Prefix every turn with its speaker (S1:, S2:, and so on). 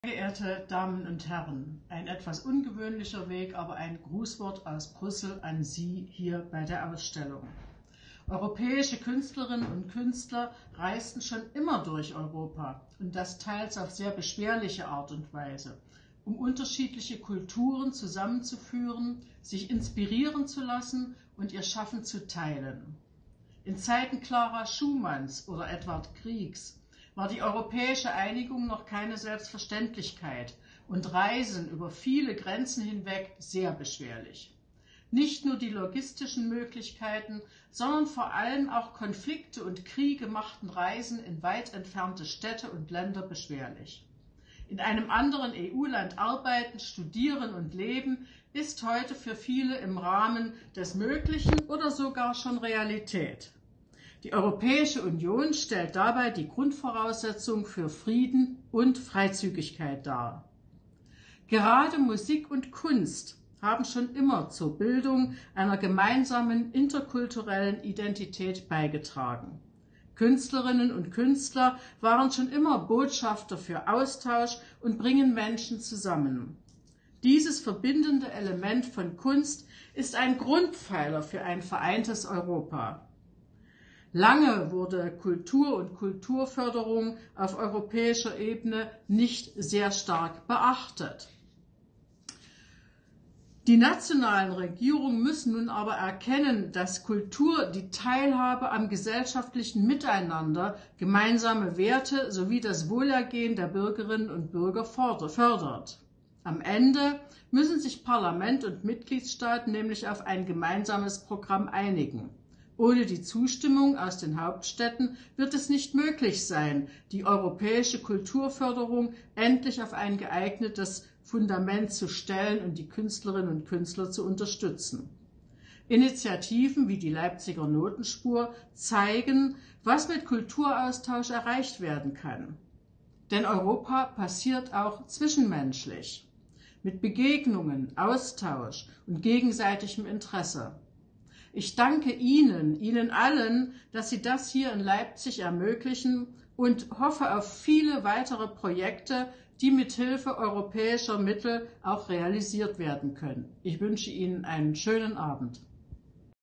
S1: Sehr geehrte Damen und Herren, ein etwas ungewöhnlicher Weg, aber ein Grußwort aus Brüssel an Sie hier bei der Ausstellung. Europäische Künstlerinnen und Künstler reisten schon immer durch Europa und das teils auf sehr beschwerliche Art und Weise, um unterschiedliche Kulturen zusammenzuführen, sich inspirieren zu lassen und ihr Schaffen zu teilen. In Zeiten Clara Schumanns oder Edvard Griegs war die europäische Einigung noch keine Selbstverständlichkeit und Reisen über viele Grenzen hinweg sehr beschwerlich. Nicht nur die logistischen Möglichkeiten, sondern vor allem auch Konflikte und Kriege machten Reisen in weit entfernte Städte und Länder beschwerlich. In einem anderen EU-Land arbeiten, studieren und leben ist heute für viele im Rahmen des Möglichen oder sogar schon Realität. Die Europäische Union stellt dabei die Grundvoraussetzung für Frieden und Freizügigkeit dar. Gerade Musik und Kunst haben schon immer zur Bildung einer gemeinsamen interkulturellen Identität beigetragen. Künstlerinnen und Künstler waren schon immer Botschafter für Austausch und bringen Menschen zusammen. Dieses verbindende Element von Kunst ist ein Grundpfeiler für ein vereintes Europa. Lange wurde Kultur und Kulturförderung auf europäischer Ebene nicht sehr stark beachtet. Die nationalen Regierungen müssen nun aber erkennen, dass Kultur die Teilhabe am gesellschaftlichen Miteinander, gemeinsame Werte sowie das Wohlergehen der Bürgerinnen und Bürger fördert. Am Ende müssen sich Parlament und Mitgliedstaaten nämlich auf ein gemeinsames Programm einigen. Ohne die Zustimmung aus den Hauptstädten wird es nicht möglich sein, die europäische Kulturförderung endlich auf ein geeignetes Fundament zu stellen und die Künstlerinnen und Künstler zu unterstützen. Initiativen wie die Leipziger Notenspur zeigen, was mit Kulturaustausch erreicht werden kann. Denn Europa passiert auch zwischenmenschlich, mit Begegnungen, Austausch und gegenseitigem Interesse. Ich danke Ihnen allen, dass Sie das hier in Leipzig ermöglichen und hoffe auf viele weitere Projekte, die mit Hilfe europäischer Mittel auch realisiert werden können. Ich wünsche Ihnen einen schönen Abend.